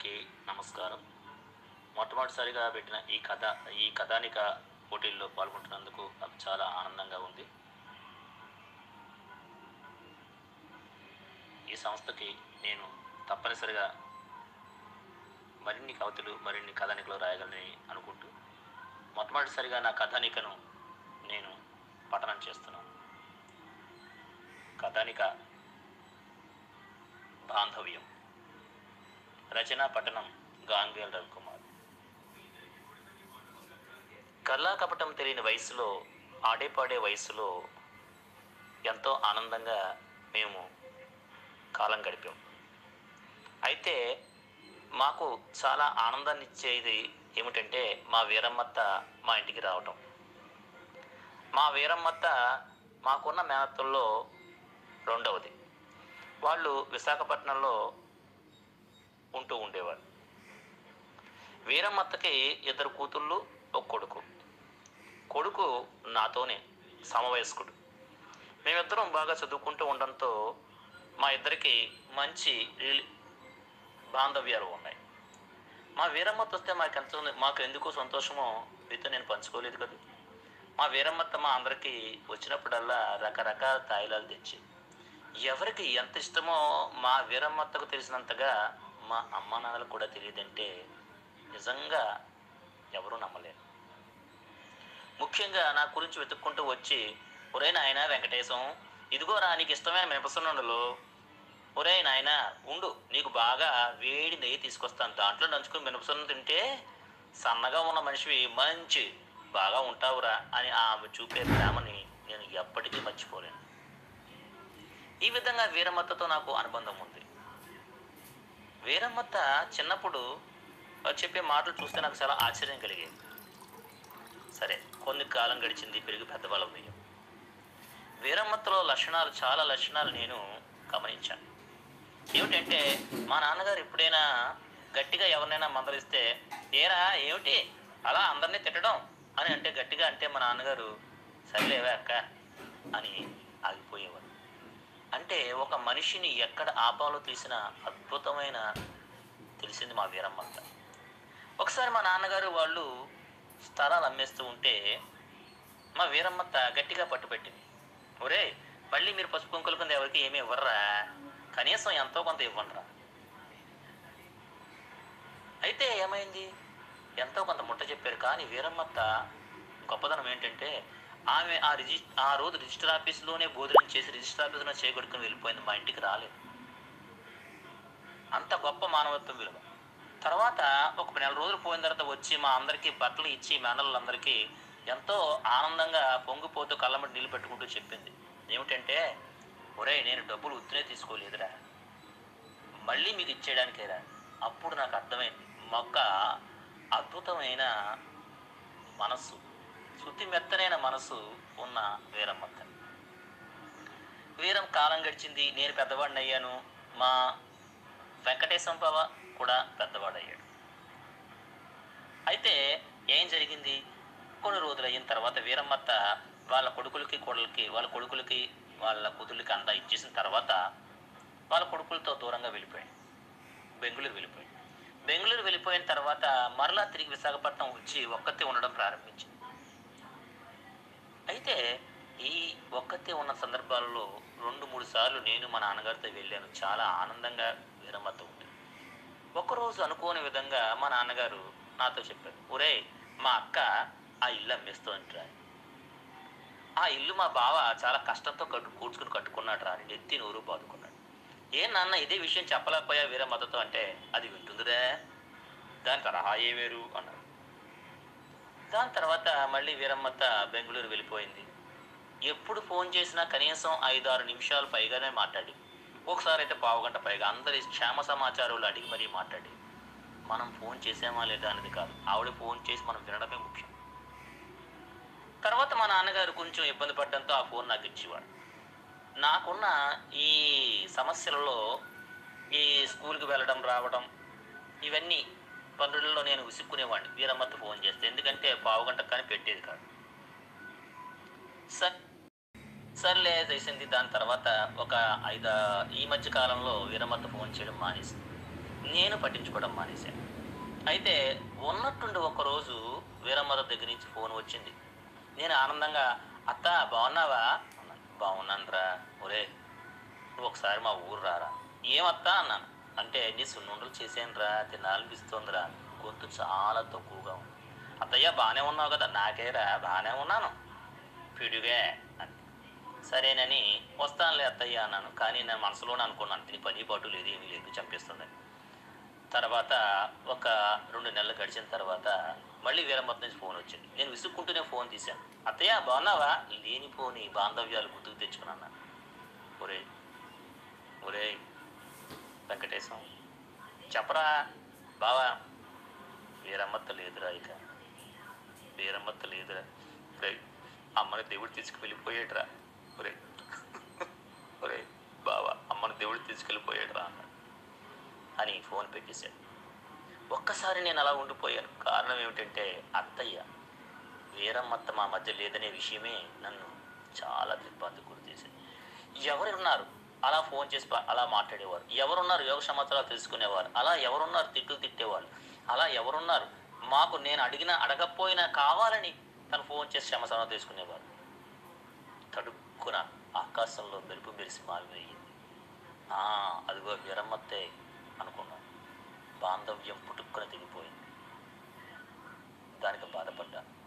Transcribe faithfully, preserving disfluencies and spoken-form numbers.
అందరికీ నమస్కారం. మొట్టమొదటిసారిగా పెట్టిన ఈ కథ ఈ కథానిక పోటీల్లో పాల్గొంటున్నందుకు నాకు చాలా ఆనందంగా ఉంది. ఈ సంస్థకి నేను తప్పనిసరిగా మరిన్ని కవితలు, మరిన్ని కథానికలు రాయగలని అనుకుంటూ మొట్టమొదటిసారిగా నా కథానికను నేను పఠనం చేస్తున్నాను. కథానిక బాంధవ్యం. రచనా పఠనం గాంగేల్ రవికుమార్. కల్లా కపటం తెలియని వయసులో, ఆడేపాడే వయసులో ఎంతో ఆనందంగా మేము కాలం గడిపాం. అయితే మాకు చాలా ఆనందాన్ని ఇచ్చేది ఏమిటంటే మా వీరమ్మత్త మా ఇంటికి రావటం. మా వీరమ్మత్త మాకున్న మేనత్తల్లో రెండవది. వాళ్ళు విశాఖపట్నంలో ఉంటూ ఉండేవారు. వీరమ్మత్తకి ఇద్దరు కూతుళ్ళు, ఒక కొడుకు. కొడుకు నాతోనే సమవయస్కుడు. మేమిద్దరం బాగా చదువుకుంటూ ఉండడంతో మా ఇద్దరికి మంచి బాంధవ్యాలు ఉన్నాయి. మా వీరమ్మత్త వస్తే మాకు ఎంత మాకు ఎందుకో సంతోషమో మీతో నేను పంచుకోలేదు కదా. మా వీరమ్మత్త మా అందరికీ వచ్చినప్పుడల్లా రకరకాల తాయిలాలు తెచ్చి, ఎవరికి ఎంత ఇష్టమో మా వీరమ్మత్తకు తెలిసినంతగా మా అమ్మ నాన్నలకు కూడా తెలియదంటే నిజంగా ఎవరూ నమ్మలేరు. ముఖ్యంగా నా గురించి వెతుక్కుంటూ వచ్చి, ఒరే నాయన వెంకటేశం, ఇదిగోరా నీకు ఇష్టమైన మినపసున్నుండలు, ఒరే నాయన ఉండు నీకు బాగా వేడి నెయ్యి తీసుకొస్తాను, దాంట్లో నంచుకుని మినపసున్నం తింటే సన్నగా ఉన్న మనిషివి మంచి బాగా ఉంటావురా అని ఆమె చూపే ప్రేమని నేను ఎప్పటికీ మర్చిపోలేను. ఈ విధంగా వీరమ్మత్తతో నాకు అనుబంధం ఉంది. వీరమ్మత్త చిన్నప్పుడు చెప్పే మాటలు చూస్తే నాకు చాలా ఆశ్చర్యం కలిగేది. సరే, కొన్ని కాలం గడిచింది, పెరిగి పెద్దవాళ్ళం అయ్యాం. వీరమ్మత్తలో లక్షణాలు, చాలా లక్షణాలు నేను గమనించాను. ఏమిటంటే, మా నాన్నగారు ఎప్పుడైనా గట్టిగా ఎవరినైనా మందలిస్తే, ఏరా ఏమిటి అలా అందరినీ తిట్టడం అని అంటే, గట్టిగా అంటే మా నాన్నగారు సరిలేవే అక్క అని ఆగిపోయేవారు. అంటే ఒక మనిషిని ఎక్కడ ఆపాలో తెలిసిన అద్భుతమైన తెలిసింది మా వీరమ్మత్త. ఒకసారి మా నాన్నగారు వాళ్ళు స్థలాలు అమ్మేస్తూ ఉంటే మా వీరమ్మత్త గట్టిగా పట్టుపెట్టింది, ఒరే మళ్ళీ మీరు పసుపు కుంకుల కింద ఎవరికి ఏమీ ఇవ్వర్రా, కనీసం ఎంతో కొంత ఇవ్వండిరా. అయితే ఏమైంది, ఎంతో కొంత ముట్ట చెప్పారు. కానీ వీరమ్మత్త గొప్పదనం ఏంటంటే, ఆమె ఆ రిజి ఆ రోజు రిజిస్టర్ ఆఫీసులోనే భోజనం చేసి రిజిస్టర్ ఆఫీసులో చేయగొడుకుని వెళ్ళిపోయింది, మా ఇంటికి రాలేదు. అంత గొప్ప మానవత్వం విలువ. తర్వాత ఒక నెల రోజులు పోయిన తర్వాత వచ్చి మా అందరికీ బట్టలు ఇచ్చి మేనల్లందరికీ ఎంతో ఆనందంగా పొంగిపోతూ కళ్ళమటి నీళ్ళు పెట్టుకుంటూ చెప్పింది ఏమిటంటే, ఒరే నేను డబ్బులు ఉత్తినే తీసుకోలేదురా, మళ్ళీ మీకు ఇచ్చేయడానికేరా. అప్పుడు నాకు అర్థమైంది మొక్క అద్భుతమైన మనస్సు, శుద్ధి మెత్తనైన మనసు ఉన్న వీరమ్మత్త. వీరం కాలం గడిచింది, నేను పెద్దవాడిని అయ్యాను, మా వెంకటేశం బావ కూడా పెద్దవాడయ్యాడు. అయితే ఏం జరిగింది, కొన్ని రోజులు అయిన తర్వాత వీరమ్మత్త వాళ్ళ కొడుకులకి కోడలకి వాళ్ళ కొడుకులకి వాళ్ళ కూతుళ్ళకి అంతా ఇచ్చేసిన తర్వాత వాళ్ళ కొడుకులతో దూరంగా వెళ్ళిపోయాడు, బెంగళూరు వెళ్ళిపోయాడు. బెంగళూరు వెళ్ళిపోయిన తర్వాత మరలా తిరిగి విశాఖపట్నం వచ్చి ఒక్కతే ఉండడం ప్రారంభించింది. అయితే ఈ ఒక్కతే ఉన్న సందర్భాలలో రెండు మూడు సార్లు నేను మా నాన్నగారితో వెళ్ళాను. చాలా ఆనందంగా వీరమ్మత్త ఉంది. ఒకరోజు అనుకోని విధంగా మా నాన్నగారు నాతో చెప్పారు, ఒరే మా అక్క ఆ ఇల్లు అమ్మేస్తోందిరా, ఆ ఇల్లు మా బావ చాలా కష్టంతో కట్టు కూర్చుకుని కట్టుకున్నాడు రా అని ఎత్తి నూరు బాదుకున్నాడు. ఏ నాన్న ఇదే విషయం చెప్పలేకపోయా వీరమ్మత్తతో అంటే, అది వింటుందిరా, దాని తరహాయే వేరు అన్నారు. దాని తర్వాత మళ్ళీ వీరమ్మత్త బెంగళూరు వెళ్ళిపోయింది. ఎప్పుడు ఫోన్ చేసినా కనీసం ఐదు ఆరు నిమిషాలు పైగానే మాట్లాడి, ఒకసారి అయితే పావుగంట పైగా అందరి క్షేమ సమాచారాలు అడిగి మరీ మాట్లాడి, మనం ఫోన్ చేసామా లేదా అనేది కాదు, ఆవిడ ఫోన్ చేసి మనం వినడమే ముఖ్యం. తర్వాత మా నాన్నగారు కొంచెం ఇబ్బంది పడడంతో ఆ ఫోన్ నాకు ఇచ్చేవాడు. నాకున్న ఈ సమస్యలలో ఈ స్కూల్కి వెళ్ళడం రావడం ఇవన్నీ పనులలో నేను విసుక్కునేవాడిని వీరమ్మత్త ఫోన్ చేస్తే, ఎందుకంటే పావుగంట కానీ పెట్టేది కాదు. సర్ సర్లే చేసింది. దాని తర్వాత ఒక ఐదు ఈ మధ్య కాలంలో వీరమ్మత్త ఫోన్ చేయడం మానేసింది. నేను పట్టించుకోవడం మానేశాను. అయితే ఉన్నట్టుండి ఒకరోజు వీరమ్మల దగ్గర నుంచి ఫోన్ వచ్చింది. నేను ఆనందంగా, "అత్త బాగున్నావా?" అన్నాను. "బాగున్నానురా. ఒరేయ్ నువ్వు ఒకసారి మా ఊరు రారా." "ఏమత్తా?" అన్నాను. అంటే "నీ సున్నుండలు చేశానురా తినాలనిపిస్తోందిరా." గొంతు చాలా తక్కువగా ఉంది. "అత్తయ్య బాగానే ఉన్నావు కదా." "నాకేరా బాగానే ఉన్నాను పిడుగే" అంది. సరేనని "వస్తానులే అత్తయ్య" అన్నాను. కానీ నేను మనసులోనే అనుకున్నాను దీని పని పాటు లేదు ఏమీ లేదు చంపేస్తుందని. తర్వాత ఒక రెండు నెలలు గడిచిన తర్వాత మళ్ళీ వీరమ్మత్త నుంచి ఫోన్ వచ్చింది. నేను విసుక్కుంటూనే ఫోన్ తీశాను. "అత్తయ్య బాగున్నావా?" లేనిపోని బాంధవ్యాలు గుర్తుకు తెచ్చుకున్నాను. "ఒరేయ్ ఒరేయ్ వెంకటేశం చెప్పరా బావా, వీరమ్మత్త లేదురా ఇక. వీరమ్మత్త లేదురా. ఒరేయ్ అమ్మని దేవుడు తీసుకువెళ్ళిపోయాడురా. ఒరేయ్ ఒరేయ్ బావా అమ్మని దేవుడు తీసుకెళ్ళిపోయాడురా" అన్నాడు. అని ఫోన్ పెట్టేశాడు. ఒక్కసారి నేను అలా ఉండిపోయాను. కారణం ఏమిటంటే అత్తయ్య, వీరమ్మత్త మా మధ్య లేదనే విషయమే నన్ను చాలా దిగ్భ్రాంతికి గురి చేసింది. ఎవరున్నారు అలా ఫోన్ చేసి ప అలా మాట్లాడేవారు? ఎవరున్నారు యోగ సమాచారాలు తెలుసుకునేవారు? అలా ఎవరున్నారు తిట్లు తిట్టేవాళ్ళు? అలా ఎవరున్నారు మాకు నేను అడిగినా అడగకపోయినా కావాలని తను ఫోన్ చేసి క్షమాసనం తీసుకునేవారు? తడుక్కున ఆకాశంలో మెరుపు మెరిసి మారిపోయింది. ఆ అదిగో వీరమ్మత్తే అనుకున్నాను. బాంధవ్యం పుట్టుక్కున తెగిపోయింది. దానికి బాధపడ్డాను.